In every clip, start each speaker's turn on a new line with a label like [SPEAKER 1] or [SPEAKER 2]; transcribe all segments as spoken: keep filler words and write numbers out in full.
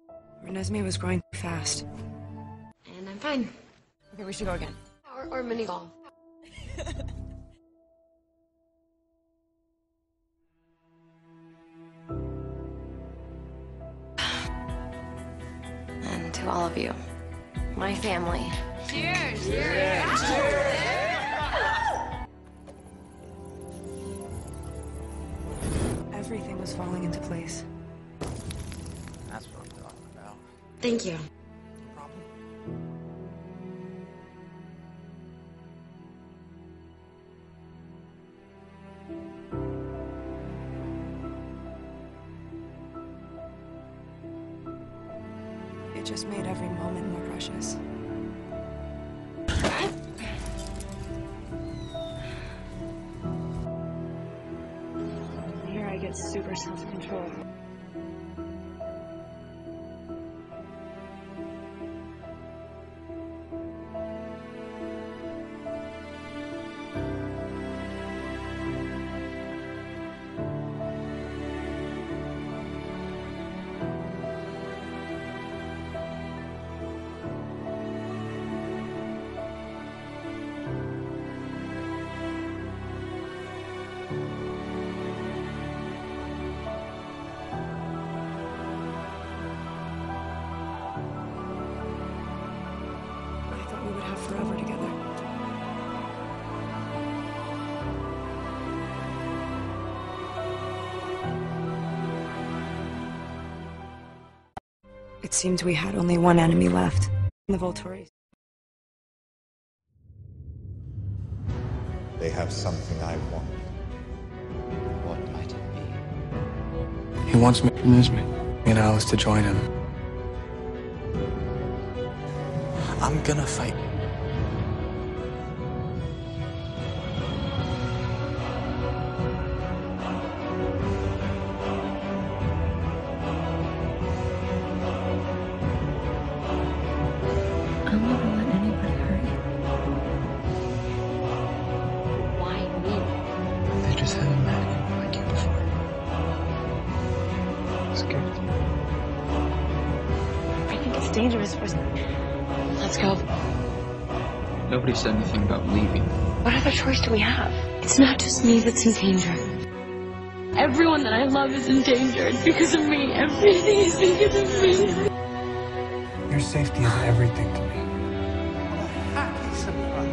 [SPEAKER 1] Renesmee was growing fast.
[SPEAKER 2] And I'm fine.
[SPEAKER 1] Okay, we should go again.
[SPEAKER 2] Or, or mini golf. And to all of you, my family. Cheers! Cheers! Cheers!
[SPEAKER 1] Everything was falling into place.
[SPEAKER 3] That's what I'm talking about.
[SPEAKER 2] Thank you.
[SPEAKER 3] No problem.
[SPEAKER 1] It just made every moment more precious. Here I get super self-control. We would have forever together. It seemed we had only one enemy left, the Vultori.
[SPEAKER 4] They have something I want.
[SPEAKER 3] What might it be?
[SPEAKER 5] He wants me, Renesmee, and Alice to join him. I'm gonna fight.
[SPEAKER 2] I'll never let anybody hurt you. Why me?
[SPEAKER 5] They just haven't met anyone like you before. It's good.
[SPEAKER 2] I think it's dangerous for... Let's go.
[SPEAKER 5] Nobody said anything about leaving.
[SPEAKER 2] What other choice do we have? It's not just me that's in danger. Everyone that I love is in danger. It's because of me. Everything is because of me.
[SPEAKER 5] Your safety is everything to me.
[SPEAKER 4] Happy surprise.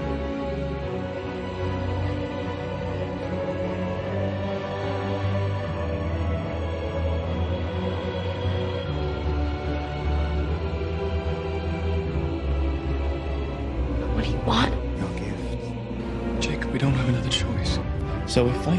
[SPEAKER 2] What do you want?
[SPEAKER 4] Your gift.
[SPEAKER 5] Jake, we don't have another choice. So we fight.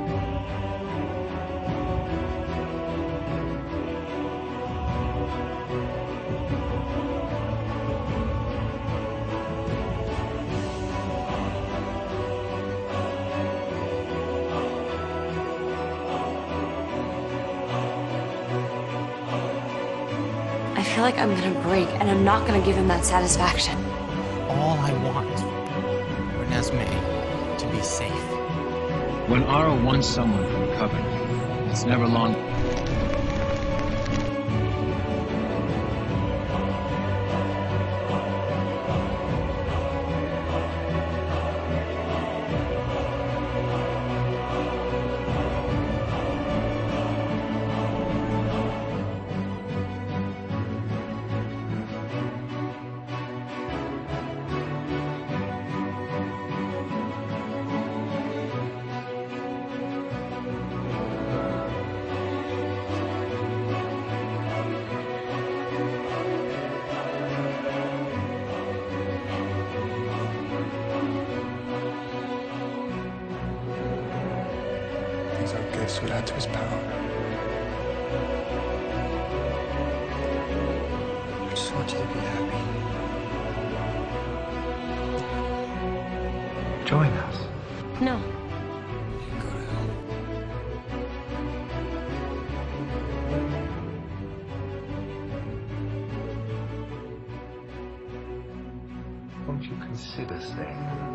[SPEAKER 2] I feel like I'm gonna break, and I'm not gonna give him that satisfaction.
[SPEAKER 3] All I want, Renesmee, to be safe.
[SPEAKER 6] When Ara wants someone from a coven, it's never long.
[SPEAKER 5] These are gifts would add to his power. I just want you to be happy. Join us.
[SPEAKER 2] No.
[SPEAKER 5] You can go to hell.
[SPEAKER 4] Won't you consider staying?